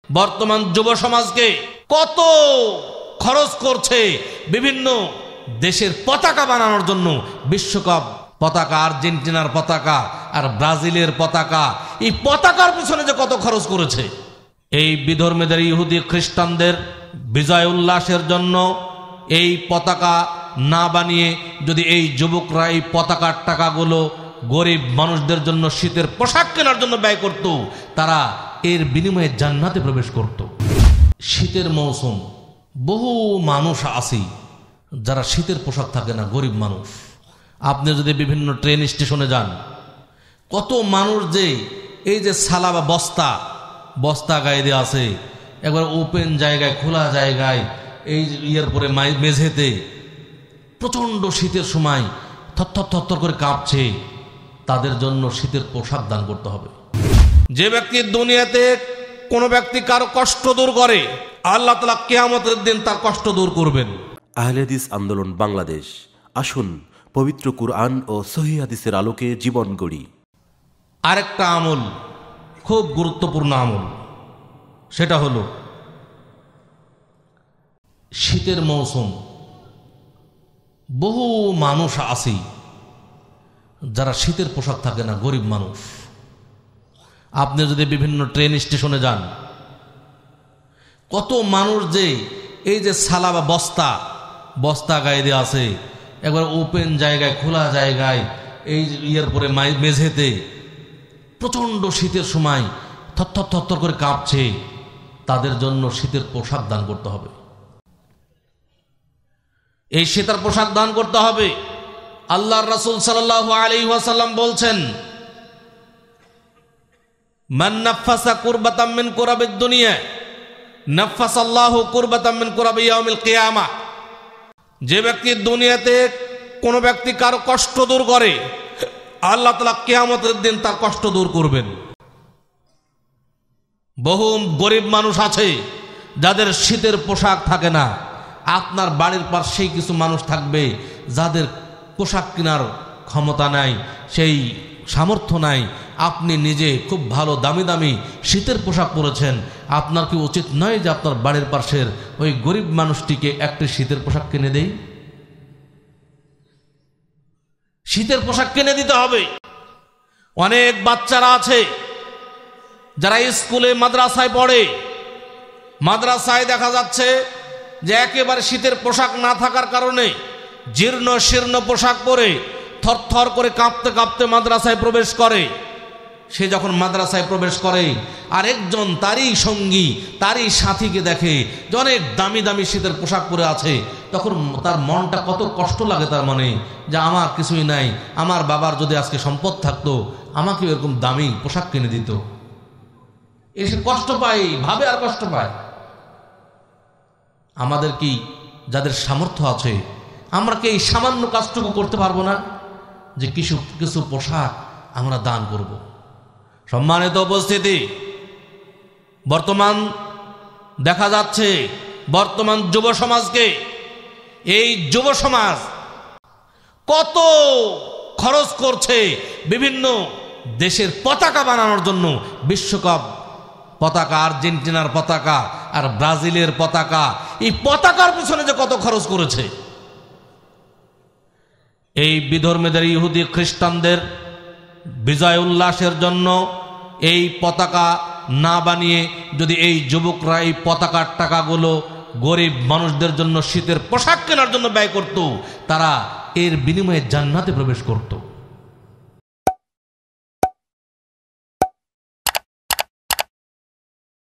বর্তমান যুব সমাজকে কত খরচ করছে বিভিন্ন দেশের পতাকা বানানোর জন্য। বিশ্বকাপ পতাকা, আর্জেন্টিনার পতাকা আর ব্রাজিলের পতাকা, এই পতাকার পিছনে যে কত খরচ করেছে। এই বিধর্মীদের, ইহুদি খ্রিস্টানদের বিজয় উল্লাসের জন্য এই পতাকা না বানিয়ে যদি এই যুবকরা এই পতাকার টাকাগুলো গরিব মানুষদের জন্য শীতের পোশাক কেনার জন্য ব্যয় করত, তারা এর বিনিময়ে জান্নাতে প্রবেশ করত। শীতের মৌসুম, বহু মানুষ আছে যারা শীতের পোশাক থাকে না, গরিব মানুষ। আপনি যদি বিভিন্ন ট্রেন স্টেশনে যান, কত মানুষ যে এই যে সালা বা বস্তা গায়ে দিয়ে আছে, একবার ওপেন জায়গায়, খোলা জায়গায়, এই ইয়ের পরে মেঝেতে প্রচণ্ড শীতের সময় থরথর থরথর করে কাঁপছে, তাদের জন্য শীতের পোশাক দান করতে হবে। যে ব্যক্তি দুনিয়াতে কোনো ব্যক্তি কারো কষ্ট দূর করে, আল্লাহ তাআলা কিয়ামতের দিন তার কষ্ট দূর করবেন। আহলে হাদিস আন্দোলন বাংলাদেশ, আসুন পবিত্র কুরআন ও সহিহ হাদিসের আলোকে জীবন গড়ি। আরেকটা আমল, খুব গুরুত্বপূর্ণ আমল, সেটা হলো শীতের মৌসুম, বহু মানুষ আছে যারা শীতের পোশাক থাকে না, গরিব মানুষ। আপনি যদি বিভিন্ন ট্রেন স্টেশনে যান, কত মানুষ যে এই যে সালা বা বস্তা গায়ে দিয়ে আছে, একবার ওপেন জায়গায়, খোলা জায়গায়, এই ইয়ের পরে মেঝেতে প্রচণ্ড শীতের সময় থরথর থরথর করে কাঁপছে, তাদের জন্য শীতের পোশাক দান করতে হবে। এই শীতের পোশাক দান করতে হবে। আল্লাহর রাসূল সাল্লাল্লাহু আলাইহি ওয়াসাল্লাম বলছেন, মান নাফাসা কুরবাতাম মিন কুরাবিদ দুনিয়া নাফাসাল্লাহু কুরবাতাম মিন কুরাবি ইয়াউমিল কিয়ামা। যে ব্যক্তি দুনিয়াতে কোনো ব্যক্তি কারো কষ্ট দূর করে, আল্লাহ তাআলা কিয়ামতের দিন তার কষ্ট দূর করবেন। বহু গরিব মানুষ আছে যাদের শীতের পোশাক থাকে না। আপনার বাড়ির পাশেই কিছু মানুষ থাকবে যাদের পোশাক কেনার ক্ষমতা নাই, সেই সামর্থ্য নাই। আপনি নিজে খুব ভালো দামি দামি শীতের পোশাক পরেছেন, আপনার কি উচিত নয় যে আপনার বাড়ির পাশের ওই গরিব মানুষটিকে একটি শীতের পোশাক কিনে দেই? শীতের পোশাক কিনে দিতে হবে। অনেক বাচ্চারা আছে যারা স্কুলে মাদ্রাসায় পড়ে, মাদ্রাসায় দেখা যাচ্ছে যে একেবারে শীতের পোশাক না থাকার কারণে জীর্ণ শীর্ণ পোশাক পরে থরথর করে কাঁপতে কাঁপতে মাদ্রাসায় প্রবেশ করে। সে যখন মাদ্রাসায় প্রবেশ করে, আর একজন তারই সঙ্গী, তারই সাথীকে দেখে যে অনেক দামি দামি শীতের পোশাক পরে আছে, তখন তার মনটা কত কষ্ট লাগে। তার মনে যে আমার কিছুই নাই, আমার বাবার যদি আজকে সম্পদ থাকতো আমাকে এরকম দামি পোশাক কিনে দিত। এসে কষ্ট পায়, ভাবে আর কষ্ট পায়। আমাদের কি, যাদের সামর্থ্য আছে, আমরা কি এই সামান্য কাজটুকু করতে পারবো না যে কিছু কিছু পোশাক আমরা দান করব? সম্মানিত উপস্থিতি, বর্তমান দেখা যাচ্ছে বর্তমান যুব সমাজকে, এই যুব সমাজ কত খরচ করছে বিভিন্ন দেশের পতাকা বানানোর জন্য। বিশ্বকাপ পতাকা, আর্জেন্টিনার পতাকা আর ব্রাজিলের পতাকা, এই পতাকার পিছনে যে কত খরচ করেছে। এই বিধর্মীদের, ইহুদি খ্রিস্টানদের বিজয় উল্লাসের জন্য এই পতাকা না বানিয়ে যদি এই যুবকরা এই পতাকার টাকাগুলো গরিব মানুষদের জন্য শীতের পোশাক কেনার জন্য ব্যয় করত, তারা এর বিনিময়ে জান্নাতে প্রবেশ করত।